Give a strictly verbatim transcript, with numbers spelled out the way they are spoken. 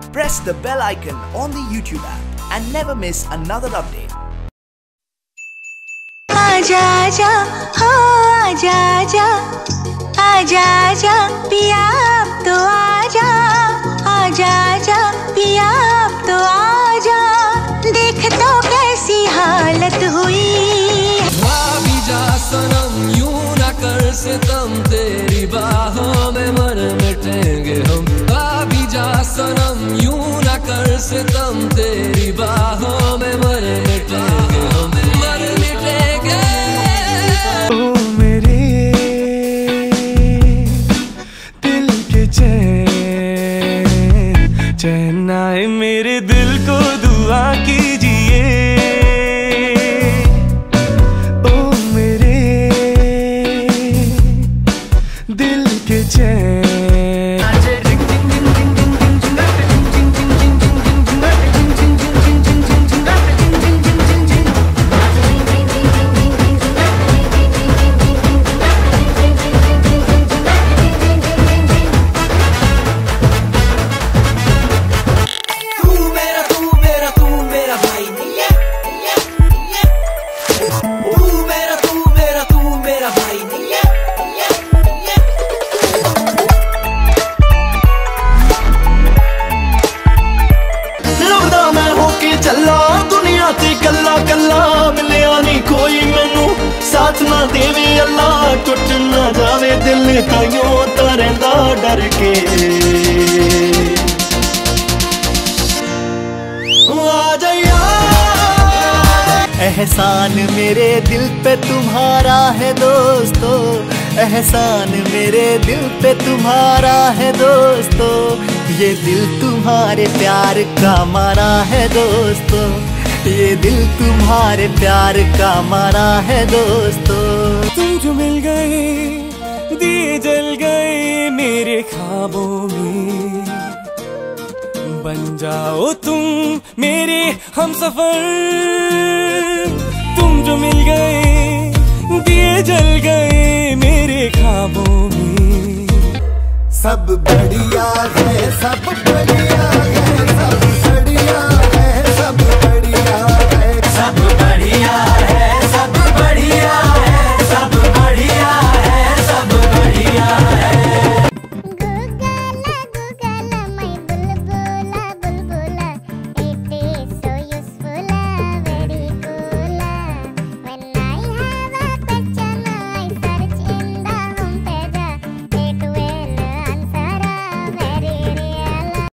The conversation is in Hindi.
Press the bell icon on the YouTube app and never miss another update. आजा आजा हो आजा आजा आजा आजा पिया अब तो आजा आजा आजा पिया अब तो आजा देख तो कैसी हालत हुई। भाभी जा सनम यूं ना कर सितम तेरी बाहों में मर मिटेंगे हम। भाभी जा सनम यूं ना कर सितम तेरी बाहों में मर मिटेंगे हम मर मिटेंगे। ओ मेरे दिल के चैन चैन आए मेरे दिल को दुआ कीजिए। ओ मेरे दिल के चैन कल्ला कल्ला मिलिया नी कोई मैनू साथ ना देवे अल्लाह टुट ना जावे दिल ताइयों तरंदा डर के। आ जाइया एहसान मेरे दिल पे तुम्हारा है दोस्तों, एहसान मेरे दिल पे तुम्हारा है दोस्तों, ये दिल तुम्हारे प्यार का मारा है दोस्तों, ये दिल तुम्हारे प्यार का मारा है दोस्तों। तुम जो मिल गए दिए जल गए मेरे ख्वाबों में, बन जाओ तुम मेरे हमसफर। तुम जो मिल गए दिए जल गए मेरे ख्वाबों में, सब बढ़िया है सब